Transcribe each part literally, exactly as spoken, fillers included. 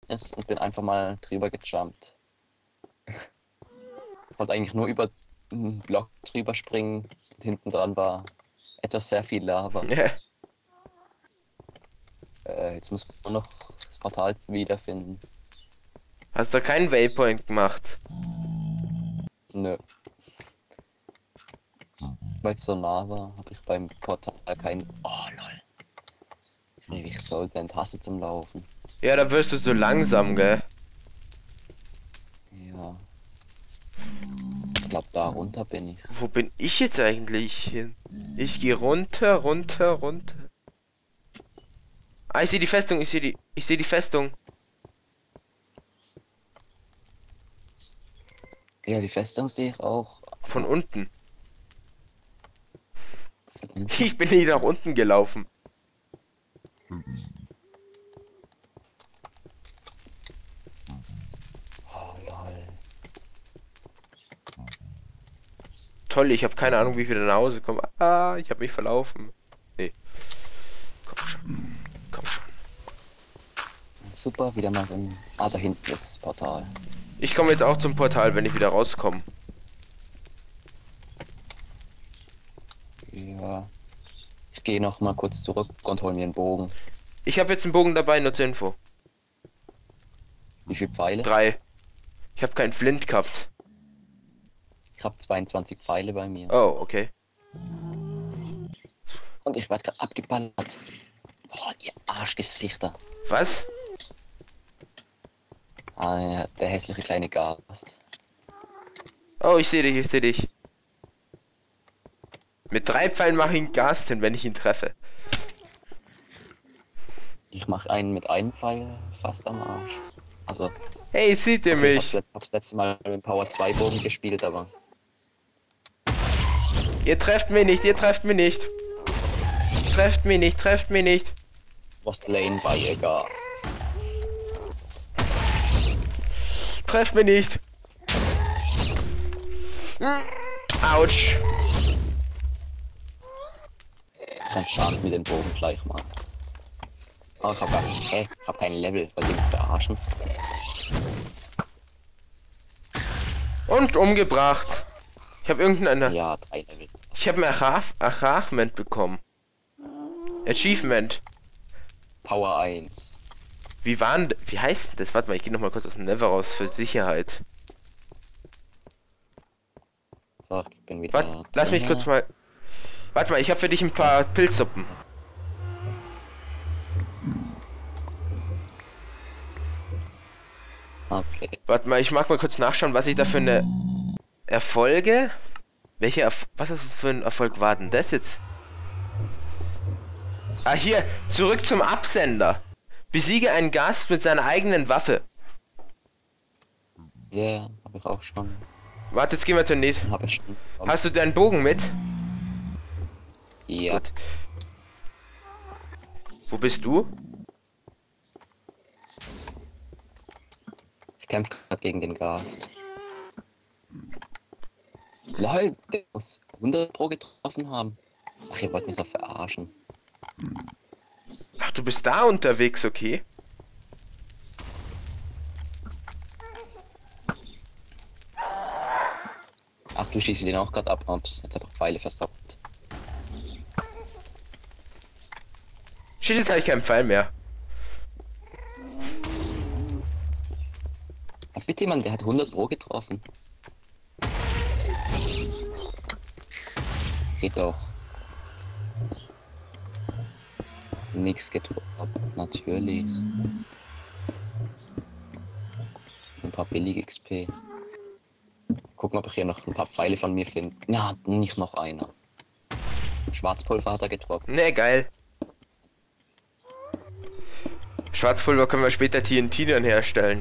ist und bin einfach mal drüber gejumpt. Ich wollte eigentlich nur über einen Block drüber springen und hinten dran war etwas sehr viel Lava. Ja. Äh, jetzt muss man nur noch das Portal wiederfinden. Hast du keinen Waypoint gemacht? Nö. Weil es so nah war, habe ich beim Portal kein... Oh lol. Ich soll sein Tasse zum Laufen. Ja, da wirst du so langsam, gell? Ja. Ich glaube, da runter bin ich. Wo bin ich jetzt eigentlich hin? Ich gehe runter, runter, runter. Ah, ich sehe die Festung, ich sehe die, ich sehe die Festung. Ja, die Festung sehe ich auch. Von unten. Ich bin nie nach unten gelaufen. Oh lol. Toll, ich habe keine Ahnung, wie ich wieder nach Hause komme. Ah, ich habe mich verlaufen. Nee. Komm schon. Komm schon. Super, wieder mal so ein... Ah, da hinten ist das Portal. Ich komme jetzt auch zum Portal, wenn ich wieder rauskomme. Ja. Ich gehe noch mal kurz zurück und hol mir einen Bogen. Ich habe jetzt einen Bogen dabei, nur zur Info. Wie viele Pfeile? Drei. Ich habe keinen Flint gehabt. Ich habe zweiundzwanzig Pfeile bei mir. Oh, okay. Und ich werde gerade abgeballert. Oh, ihr Arschgesichter. Was? Ah, ja, der hässliche kleine Gast. Oh, ich sehe dich, ich sehe dich. Mit drei Pfeilen mache ich einen Gast hin, wenn ich ihn treffe. Ich mache einen mit einem Pfeil fast am Arsch. Also, Hey, seht ihr okay, mich? ich hab's, hab's letztes Mal mit dem Power zwei Bogen gespielt, aber Ihr trefft mich nicht, ihr trefft mich nicht. Trefft mich nicht, trefft mich nicht. was slain by a Gast. Trefft mich nicht. Autsch. Dann starten wir den Bogen gleich mal. Oh, ich hab gar nicht. Hä? Ich hab kein Level, weil die mich verarschen. Und umgebracht. Ich habe irgendeine... Ja, drei Level. Ich habe ein Achach Achachment bekommen. Achievement. Power eins. Wie waren... Wie heißt denn das? Warte mal, ich gehe noch mal kurz aus dem Never raus für Sicherheit. So, ich bin wieder. Warte, lass mich drinne. kurz mal... Warte mal, ich habe für dich ein paar Pilzsuppen. Okay. Warte mal, ich mag mal kurz nachschauen, was ich da für eine Erfolge... Welche Erf was ist das für ein Erfolg war denn das jetzt? Ah, hier, zurück zum Absender. Besiege einen Gast mit seiner eigenen Waffe. Ja, yeah, habe ich auch schon. Warte, jetzt gehen wir zur nächsten. Habe ich schon. Hast du deinen Bogen mit? Ja. Gut. Wo bist du? Ich kämpfe gerade gegen den Gast. Lol, der muss hundert Pro getroffen haben. Ach, ihr wollt mich doch verarschen. Ach, du bist da unterwegs, okay? Ach, du schießt den auch gerade ab, Ops. Jetzt einfach Pfeile versaugt. Shit, jetzt habe ich keinen Pfeil mehr. Ach, bitte, Mann, der hat hundert Pro getroffen. Geht doch. Nix getroffen, natürlich. Ein paar billige X P. Gucken, ob ich hier noch ein paar Pfeile von mir finde. Ja, nicht noch einer. Schwarzpulver hat er getroffen. Ne, geil. Schwarzpulver können wir später T N T dann herstellen.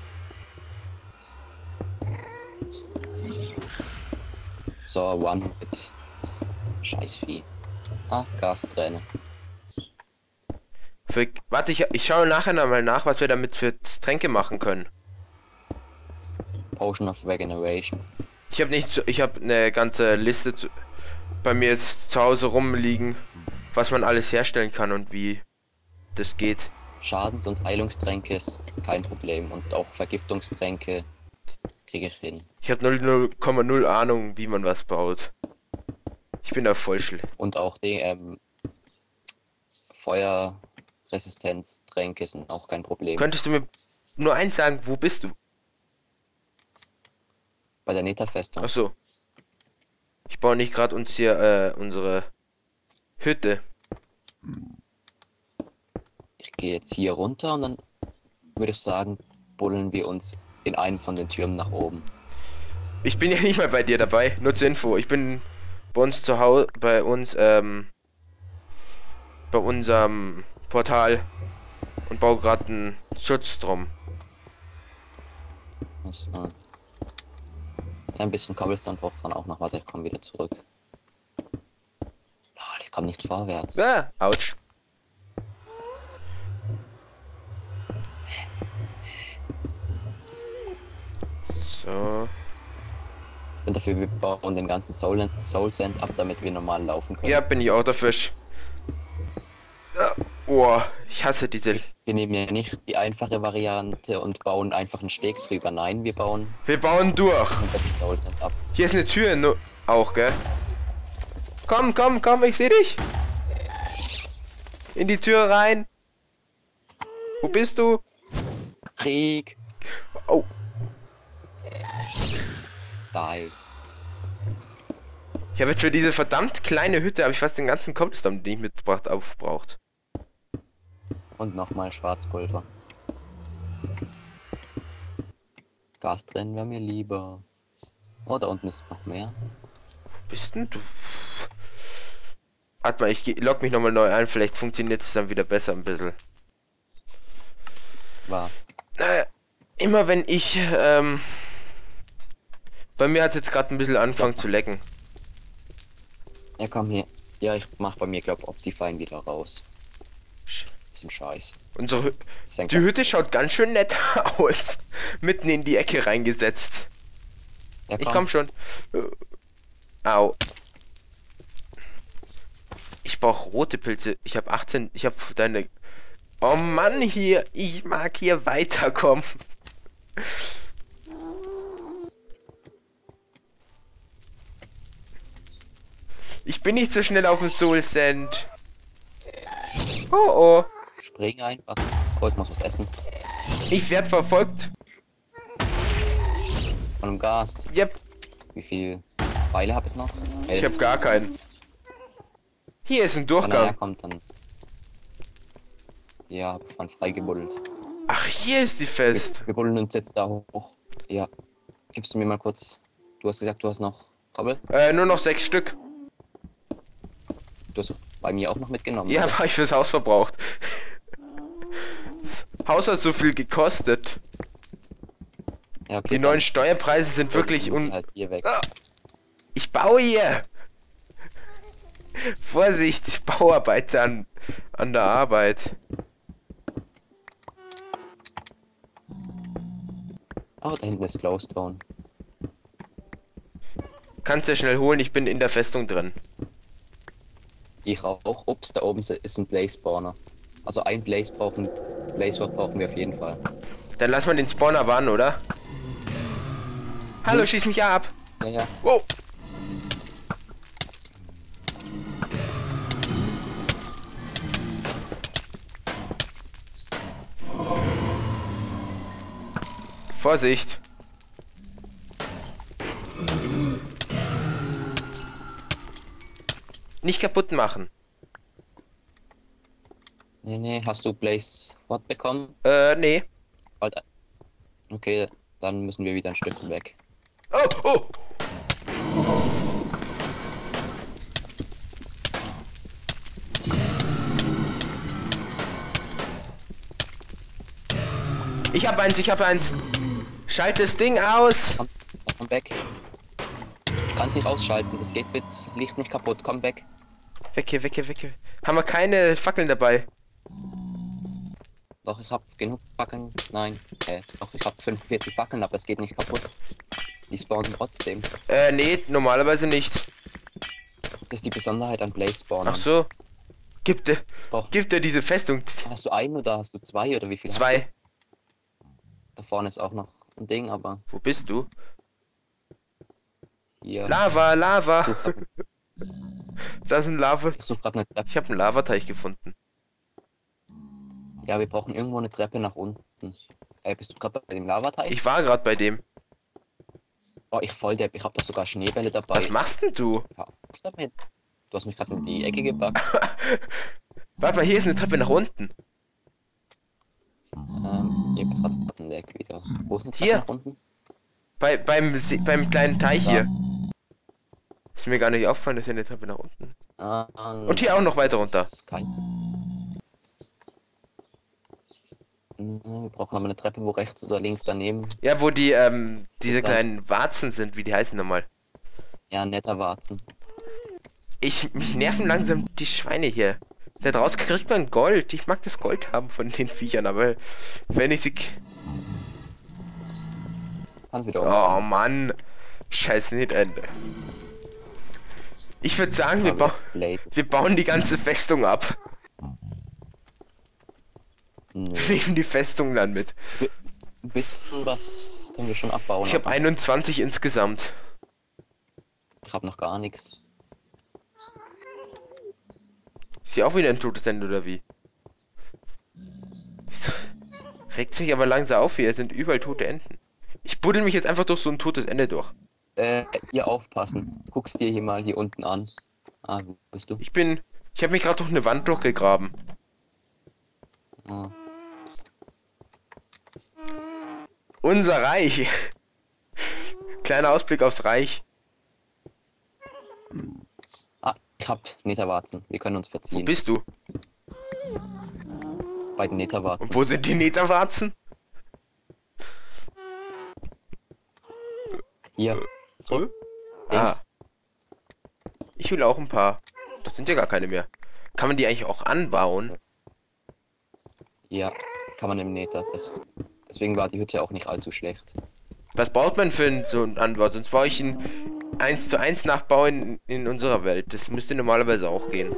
So, One Hit. Scheißvieh. Ah, Gasträne. Für, warte, ich, ich schaue nachher noch mal nach, was wir damit für Tränke machen können. Potion of Regeneration. Ich habe nicht, so- ich habe eine ganze Liste zu, bei mir jetzt zu Hause rumliegen, was man alles herstellen kann und wie das geht. Schadens- und Heilungstränke ist kein Problem. Und auch Vergiftungstränke kriege ich hin. Ich habe null Komma null Ahnung, wie man was baut. Ich bin da voll schlecht. Und auch die ähm, Feuerresistenztränke sind auch kein Problem. Könntest du mir nur eins sagen, wo bist du? Bei der Netherfestung. Ach so. Ich baue nicht gerade uns hier äh, unsere Hütte. Ich gehe jetzt hier runter und dann würde ich sagen, buddeln wir uns in einen von den Türmen nach oben. Ich bin ja nicht mal bei dir dabei, nur zur Info. Ich bin bei uns zu Hause, bei uns, ähm, bei unserem Portal und baue gerade einen Schutz drum. Also, ein bisschen Cobblestone braucht dann auch noch was, ich komme wieder zurück. Oh, ich komme nicht vorwärts. Ah, ouch. So. Ich bin dafür, wir bauen den ganzen Soul, Soul Sand ab, damit wir normal laufen können. Ja, bin ich auch dafür. Oh, ich hasse diese. Wir nehmen ja nicht die einfache Variante und bauen einfach einen Steg drüber. Nein, wir bauen Wir bauen durch. komplett den Soul Sand ab. Hier ist eine Tür, nur auch, gell? Komm, komm, komm, ich sehe dich. In die Tür rein. Wo bist du? Krieg! Oh, Die. ich habe jetzt für diese verdammt kleine Hütte, habe ich fast den ganzen Cobblestone, den ich mitgebracht, aufgebraucht. Und nochmal Schwarzpulver. Gas trennen wäre mir lieber. Oh, da unten ist noch mehr. Bist denn du? Warte mal, ich geh- log mich nochmal neu ein, vielleicht funktioniert es dann wieder besser ein bisschen. Was? Naja, immer wenn ich, ähm... Bei mir hat es jetzt gerade ein bisschen angefangen zu lecken. Ja, komm hier. Ja, ich mach bei mir, glaub Optifine wieder raus. Bisschen scheiß. Unsere Hü Das fängt Die an- Hütte schaut ganz schön nett aus. Mitten in die Ecke reingesetzt. Ja, Ich komm schon. Äh, Au. Ich brauche rote Pilze. Ich habe achtzehn. Ich habe deine. Oh Mann, hier. Ich mag hier weiterkommen. Ich bin nicht so schnell auf dem Soul Sand. Oh oh. Spring einfach. Oh, ich muss was essen. Ich werde verfolgt. Von einem Gast. Yep. Wie viel Pfeile habe ich noch? Ich habe gar keinen. Hier ist ein Wenn er Durchgang. herkommt, dann. Ja, hab ich von freigebuddelt. Ach, hier ist die Fest. Wir, wir buddeln uns jetzt da hoch. Ja. Gibst du mir mal kurz. Du hast gesagt, du hast noch Kobbel? Äh, nur noch sechs Stück. Du hast bei mir auch noch mitgenommen. Ja, oder? habe ich fürs Haus verbraucht. Das Haus hat so viel gekostet. Ja, okay, Die dann neuen Steuerpreise sind wirklich buddeln wir un... halt hier weg. Ah, ich baue hier! Vorsicht, Bauarbeiter an, an der Arbeit. Oh, da hinten ist Glowstone. Kannst du schnell holen, ich bin in der Festung drin. Ich auch. Ups, da oben ist ein Blaze Spawner. Also ein Blaze brauchen. Blaze Rod brauchen wir auf jeden Fall. Dann lass mal den Spawner warnen, oder? Hallo, schieß mich ab! Ja, ja. Wow! Vorsicht! Nicht kaputt machen. Nee, nee, hast du Blaze Rod bekommen? Äh, nee. Bald. Okay, dann müssen wir wieder ein Stückchen weg. Oh, oh! Ich hab eins, ich hab eins. Schalt das Ding aus. Komm, komm weg. Du kannst nicht ausschalten, das geht mit Licht nicht kaputt. Komm weg. Weg hier, weg hier, weg hier. Haben wir keine Fackeln dabei? Doch, ich hab genug Fackeln. Nein, äh, doch, ich hab fünfundvierzig Fackeln, aber es geht nicht kaputt. Die spawnen trotzdem. Äh, nee, normalerweise nicht. Das ist die Besonderheit an Blaze Spawnern. Ach so. Gibt, brauche. Gib dir diese Festung. Hast du einen oder hast du zwei oder wie viel? Zwei. Hast du? Da vorne ist auch noch ein Ding, aber Wo bist du? hier. Lava, Lava. Ich suche gerade Da ist ein Lava. such grad eine Treppe. Ich habe einen Lavateich gefunden. Ja, wir brauchen irgendwo eine Treppe nach unten. Ey, bist du gerade bei dem Lavateich? Ich war gerade bei dem. Oh, ich voll der. Ich habe doch sogar Schneebälle dabei. Was machst denn du? Ja, was ist damit? Du hast mich gerade in die Ecke gepackt. Warte mal, hier ist eine Treppe nach unten. ähm, ich hab grad einen Leg wieder. Wo ist eine Treppe Hier. nach unten? Bei, beim, See- beim kleinen Teich Da. hier. Ist mir gar nicht aufgefallen, dass hier eine Treppe nach unten. Ah, Und hier auch noch weiter runter. das ist Kein... Hm, Wir brauchen aber eine Treppe, wo rechts oder links daneben. Ja, wo die, ähm, diese Dann- kleinen Warzen sind, wie die heißen nochmal. Ja, netter Warzen. Ich, mich nerven langsam die Schweine hier. Da draußen kriegt man Gold. Ich mag das Gold haben von den Viechern, aber wenn ich sie... k- Kannst wieder Oh umdrehen. Mann. Scheiß nicht Ende. Ich würde sagen, wir, Ja, ba wieder Blades. wir bauen die ganze Festung ab. Nö. Nehmen die Festung dann mit. Ein bisschen was können wir schon abbauen. Ich habe aber einundzwanzig insgesamt. ich habe noch gar nichts. Ist hier auch wieder ein totes Ende oder wie? Regt sich aber langsam auf hier, es sind überall tote Enden. Ich buddel mich jetzt einfach durch so ein totes Ende durch. Äh, hier aufpassen. Guckst dir hier mal hier unten an. Ah, wo bist du? Ich bin... Ich habe mich gerade durch eine Wand durchgegraben. Ah. Unser Reich. Kleiner Ausblick aufs Reich. Ah, ich hab Netherwarzen. Wir können uns Wo verziehen. bist du? Bei den Netherwarzen. Und wo sind die Netherwarzen? Hier. So. Ah. Links. Ich will auch ein paar. Das sind ja gar keine mehr. Kann man die eigentlich auch anbauen? Ja, kann man im Nether. Das, deswegen war die Hütte auch nicht allzu schlecht. Was baut man für ein, so ein Anbau? Sonst baue ich ein eins zu eins Nachbau in, in unserer Welt. Das müsste normalerweise auch gehen.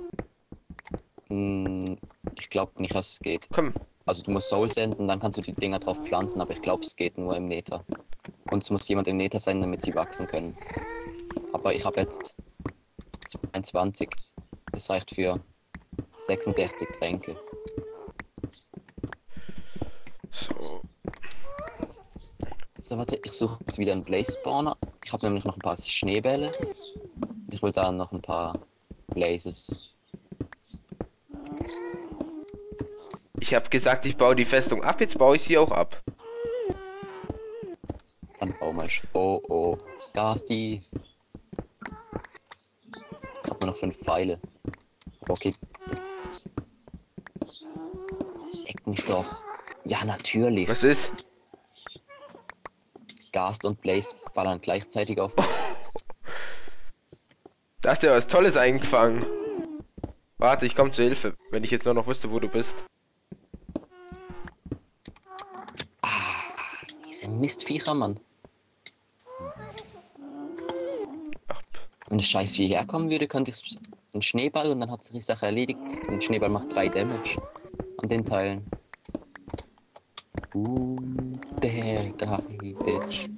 Hm, ich glaube nicht, dass es geht. Komm. Also du musst Soul senden, dann kannst du die Dinger drauf pflanzen, aber ich glaube, es geht nur im Nether. Und es muss jemand im Nether sein, damit sie wachsen können. Aber ich habe jetzt zweiundzwanzig. Das reicht für sechsundsechzig Tränke. So. So, warte, ich suche jetzt wieder einen Blaze Spawner. Ich habe nämlich noch ein paar Schneebälle. Und ich will da noch ein paar Blazes. Ich habe gesagt, ich baue die Festung ab, jetzt baue ich sie auch ab. Dann bauen wir. Oh oh. Gasti. Ich hab nur noch fünf Pfeile. Okay. Leck mich doch. Ja, natürlich. Was ist? Gast und Blaze ballern gleichzeitig auf. Da hast du ja was Tolles eingefangen. Warte, ich komme zur Hilfe, wenn ich jetzt nur noch wüsste, wo du bist. Ah, diese Mistviecher, Mann. Ach, Wenn das Scheiß hierher kommen würde, könnte ich einen Schneeball und dann hat sich die Sache erledigt. Ein Schneeball macht drei Damage an den Teilen. Uh, der guy, bitch.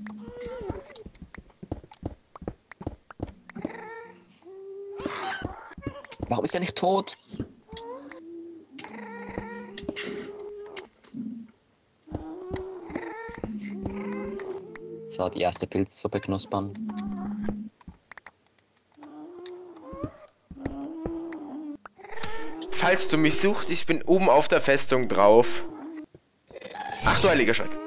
Warum ist er nicht tot? So, die erste Pilzsuppe knuspern. falls du mich suchst, ich bin oben auf der Festung drauf. Ach du heiliger Schreck.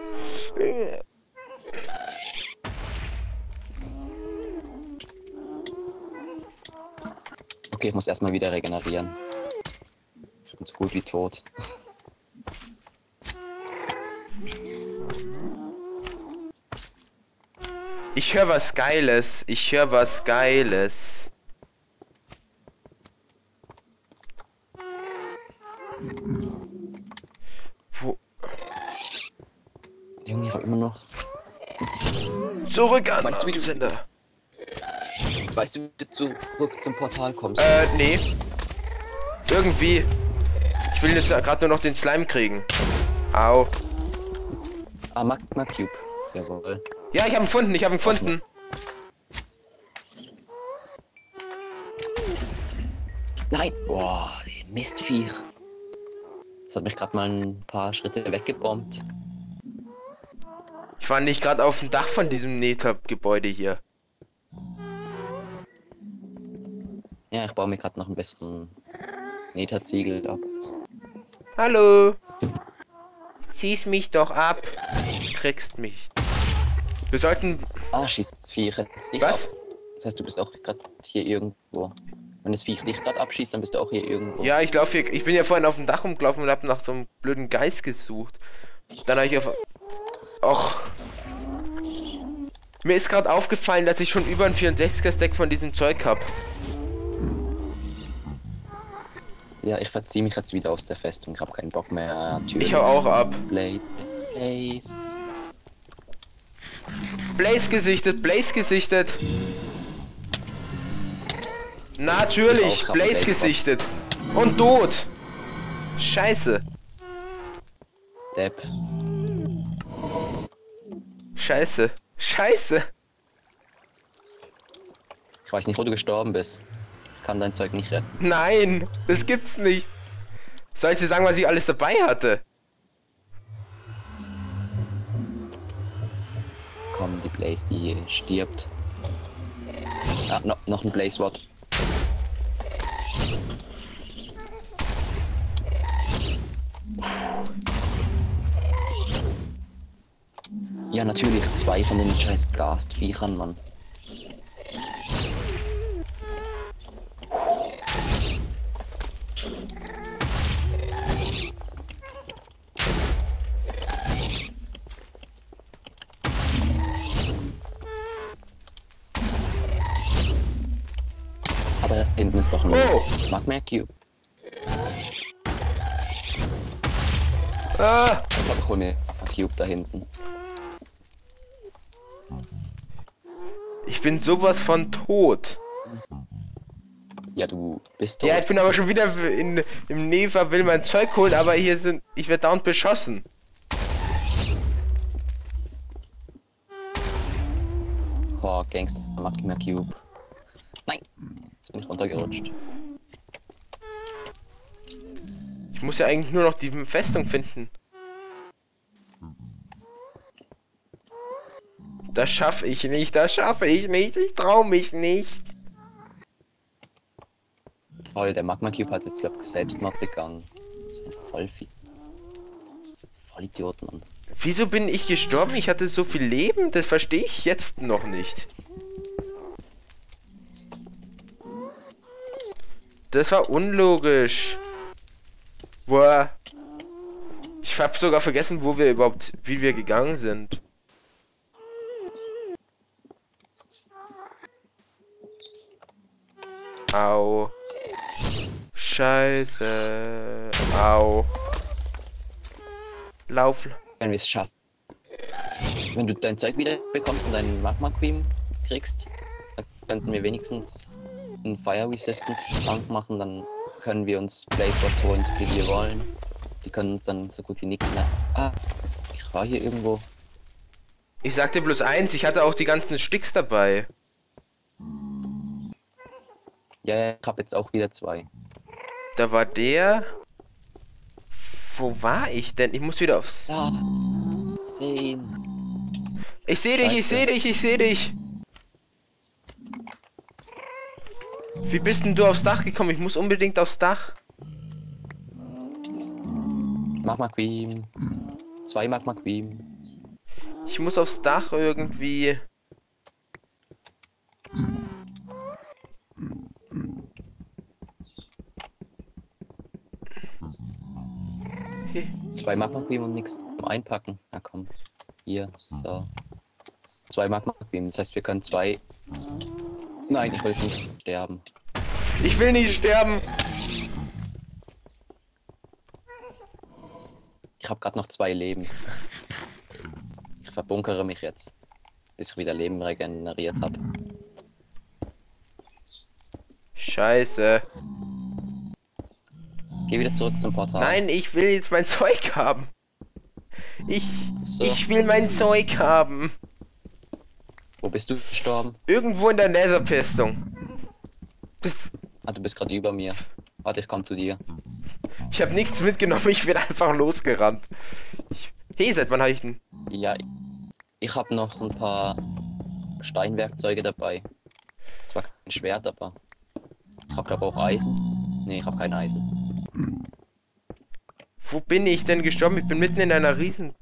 Okay, ich muss erstmal wieder regenerieren. Ich bin so gut wie tot. Ich höre was Geiles. Ich höre was Geiles. Wo? Junge, ich hab immer noch. Zurück an Weißt du, wie du- Sender. Weißt du, wie du zurück zum Portal kommst? Äh, nee. Irgendwie. Ich will jetzt gerade nur noch den Slime kriegen. Au. Ah, Magma Cube. Jawohl. Ja, ich habe ihn gefunden, ich habe ihn gefunden. Nein! Boah, Mistviech. Das hat mich gerade mal ein paar Schritte weggebombt. Ich war nicht gerade auf dem Dach von diesem Nether-Gebäude hier. Ja, ich baue mir gerade noch einen besseren Nether-Ziegel ab. Hallo. Zieh's mich doch ab. Du kriegst mich. Wir sollten... Ah, schießt das Viech jetzt dich Was? ab. Das heißt, du bist auch gerade hier irgendwo. Wenn das Viech dich gerade abschießt, dann bist du auch hier irgendwo. Ja, ich laufe hier... Ich bin ja vorhin auf dem Dach rumgelaufen und habe nach so einem blöden Geist gesucht. Dann habe ich auf... Och. Mir ist gerade aufgefallen, dass ich schon über ein vierundsechziger Stack von diesem Zeug habe. Ja, ich verziehe mich jetzt wieder aus der Festung. Ich habe keinen Bock mehr. Natürlich. Ich hau auch ab. Blaze, Blaze. Blaze gesichtet, Blaze gesichtet. Natürlich, Ich auch, Blaze Blaze gesichtet. Und tot. Scheiße. Depp. Scheiße. Scheiße. Ich weiß nicht, wo du gestorben bist. Ich kann dein Zeug nicht retten. Nein, das gibt's nicht. Soll ich dir sagen, was ich alles dabei hatte? Komm, die Blaze, die hier stirbt. Ah, no, noch ein Blaze Wort. Ja, natürlich zwei von den scheiß Gastviechern, Mann. Ah, da hinten ist doch ein Oh. Magma Cube. Ah, Ich glaube, ich hol mir einen Cube da hinten. ich bin sowas von tot. Ja, du bist tot. Ja, ich bin aber schon wieder in, im Neva, will mein Zeug holen, aber hier sind... Ich werde dauernd beschossen. Oh, Gangster, Magma Cube. Nein, jetzt bin ich runtergerutscht. Ich muss ja eigentlich nur noch die Festung finden. Das schaffe ich nicht, das schaffe ich nicht, ich traue mich nicht. Toll, der Magma Cube hat jetzt, glaub ich, Selbstmord begangen. Das ist ein Vollvieh. Voll Idiot, Mann. Wieso bin ich gestorben? Ich hatte so viel Leben, das verstehe ich jetzt noch nicht. Das war unlogisch. Boah. Ich habe sogar vergessen, wo wir überhaupt, wie wir gegangen sind. Au. Scheiße. Au. Lauf. Wenn wir es schaffen. Wenn du dein Zeug wieder bekommst und deinen Magma Cream kriegst, dann könnten wir wenigstens einen Fire Resistance Tank machen, dann können wir uns Blaze Rods holen, so viel wir wollen. Die können uns dann so gut wie nichts mehr. Ah, ich war hier irgendwo. Ich sagte bloß eins, ich hatte auch die ganzen Sticks dabei. Ja, ja, ich habe jetzt auch wieder zwei. Da war der. Wo war ich denn? Ich muss wieder aufs... Da. Sehen. Ich sehe dich, ich sehe dich, ich sehe dich. Wie bist denn du aufs Dach gekommen? Ich muss unbedingt aufs Dach. Magma Cream. Zwei Magma Cream. Ich muss aufs Dach irgendwie. Hey. Zwei Magma Cream und nichts zum Einpacken. Na komm. Hier. So. Zwei Magma Cream. Das heißt, wir können zwei. Nein, ich will nicht sterben. Ich will nicht sterben. Ich habe gerade noch zwei Leben. Ich verbunkere mich jetzt, bis ich wieder Leben regeneriert habe. Scheiße. Geh wieder zurück zum Portal. Nein, ich will jetzt mein Zeug haben. Ich, So. ich will mein Zeug haben. Wo bist du gestorben? Irgendwo in der Nether-Festung. Bist, Ah, du bist gerade über mir. Warte, ich komm zu dir. ich habe nichts mitgenommen, ich bin einfach losgerannt. Ich, hey, seit wann habe ich denn? Ja, ich habe noch ein paar Steinwerkzeuge dabei. Zwar kein Schwert, aber ich habe glaube auch Eisen. Nee, ich habe kein Eisen. Wo bin ich denn gestorben? Ich bin mitten in einer riesen...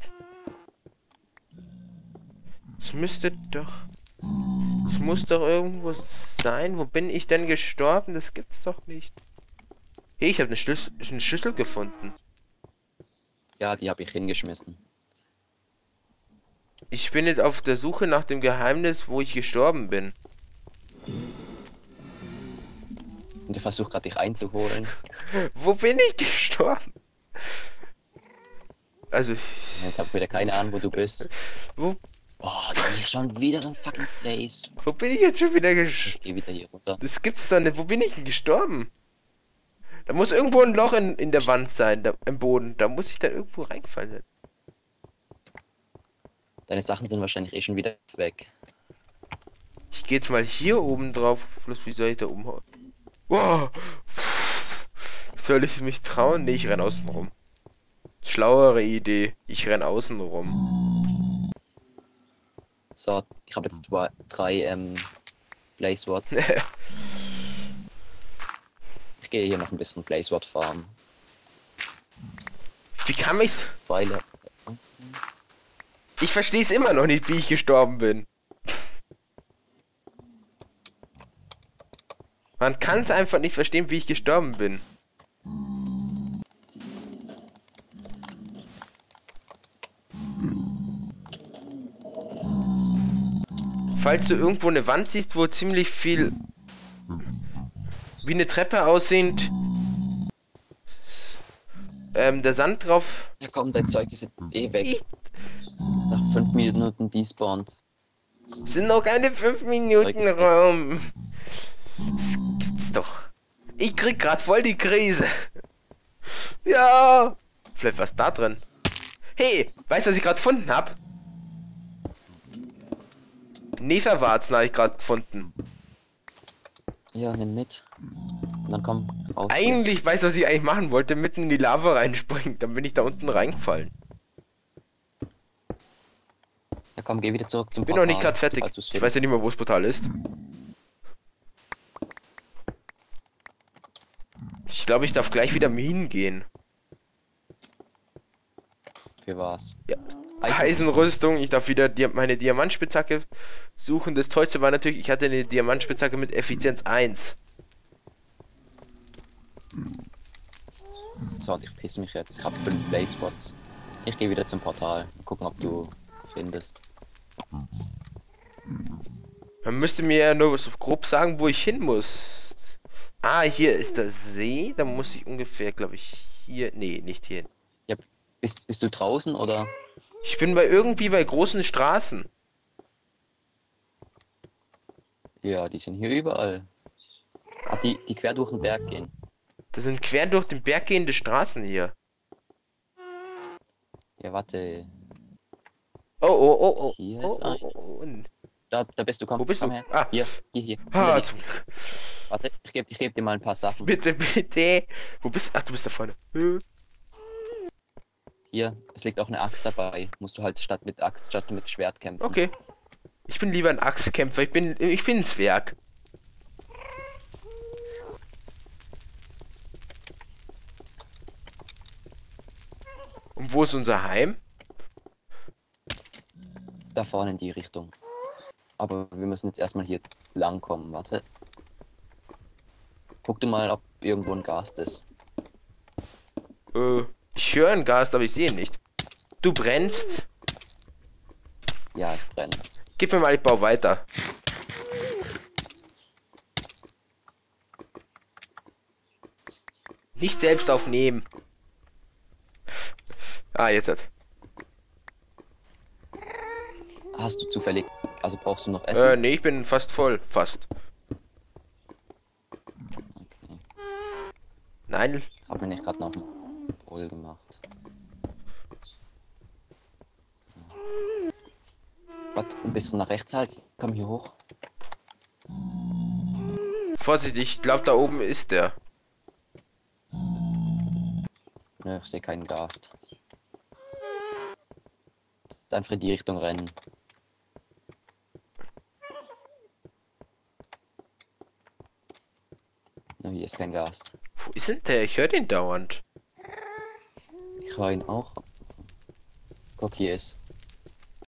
Es müsste doch... Es muss doch irgendwo sein. Wo bin ich denn gestorben? Das gibt's doch nicht. Hey, ich habe eine, Schlüs eine Schüssel gefunden. Ja, die habe ich hingeschmissen. Ich bin jetzt auf der Suche nach dem Geheimnis, wo ich gestorben bin. Und ich versuche gerade dich einzuholen. Wo bin ich gestorben? Also, Jetzt habe ich wieder keine Ahnung, wo du bist. wo, Boah, da bin ich schon wieder im fucking Place. wo bin ich jetzt schon wieder gestorben? Ich gehe wieder hier runter. Das gibt's doch nicht. Wo bin ich denn gestorben? Da muss irgendwo ein Loch in, in der Wand sein, da, im Boden. Da muss ich da irgendwo reingefallen. Deine Sachen sind wahrscheinlich eh schon wieder weg. Ich gehe jetzt mal hier oben drauf. Bloß wie soll ich da umhauen? Wow. Soll ich mich trauen? Nee, ich renn außen rum. Schlauere Idee. Ich renn außen rum. So, ich habe jetzt zwei, drei ähm, Blazewords. Ich gehe hier noch ein bisschen Blazeword farmen. Wie kann ich's? Pfeile. Ich verstehe es immer noch nicht, wie ich gestorben bin. Man kann es einfach nicht verstehen, wie ich gestorben bin. Falls du irgendwo eine Wand siehst, wo ziemlich viel wie eine Treppe aussehend ähm, der Sand drauf. Ja komm, dein Zeug ist jetzt eh weg. Ich, Nach fünf Minuten despawns. sind noch keine fünf Minuten rum. Das gibt's doch. Ich krieg grad voll die Krise. Ja. Vielleicht was da drin. Hey, weißt du, was ich gerade gefunden hab? Neferwarzen habe ich gerade gefunden. Ja, nimm mit. Und dann komm raus. Eigentlich, weißt du, was ich eigentlich machen wollte? Mitten in die Lava reinspringen. Dann bin ich da unten reingefallen. Ja komm, geh wieder zurück zum Bin Portal. noch nicht gerade fertig. falls du's Ich weiß ja nicht mehr, wo das Portal ist. Ich glaube, ich darf gleich wieder Minen gehen. Für was? Ja. Eisen- Eisenrüstung, ich darf wieder Di meine Diamantspitzhacke suchen. Das Tollste war natürlich, ich hatte eine Diamantspitzhacke mit Effizienz eins. So, und ich piss mich jetzt. Ich habe fünf Blazebots. Ich gehe wieder zum Portal. Gucken, ob du findest. Man müsste mir ja nur so grob sagen, wo ich hin muss. Ah, hier ist der See. Da muss ich ungefähr, glaube ich, hier... Nee, nicht hier. Ja, bist, bist du draußen oder? Ich bin bei irgendwie bei großen Straßen. Ja, die sind hier überall. Ah, die, die quer durch den Berg gehen. Das sind quer durch den Berg gehende Straßen hier. Ja, warte. Oh, oh, oh, oh. Hier oh, ist oh, ein. oh, oh, oh. Da, da bist du, komm. Wo bist komm du? her. Ah. Hier, hier, hier. Ah, Hinter dir. zum Glück. Warte, ich gebe ich geb dir mal ein paar Sachen. Bitte, bitte. Wo bist du? Ach, du bist da vorne. Äh. Hier, es liegt auch eine Axt dabei. Musst du halt statt mit Axt, statt mit Schwert kämpfen. Okay. Ich bin lieber ein Axtkämpfer. Ich bin, ich bin ein Zwerg. Und wo ist unser Heim? Da vorne in die Richtung. Aber wir müssen jetzt erstmal hier lang kommen, warte. Guck du mal, ob irgendwo ein Gast ist. Äh, ich höre einen Gast, aber ich sehe ihn nicht. Du brennst. Ja, ich brenne. Gib mir mal, ich baue weiter. Nicht selbst aufnehmen. Ah, jetzt hat. Hast du zufällig, also brauchst du noch Essen? Äh, nee, ich bin fast voll. Fast. Okay. Nein, Hab mir nicht gerade noch voll gemacht. Warte, ein bisschen nach rechts halt. Komm hier hoch. Vorsicht, ich glaube da oben ist der. Nö, ich sehe keinen Gast. Einfach in die Richtung rennen. Nö, hier ist kein Gast. Wo ist denn der? Ich höre den dauernd. Ich höre ihn auch. Guck, hier ist.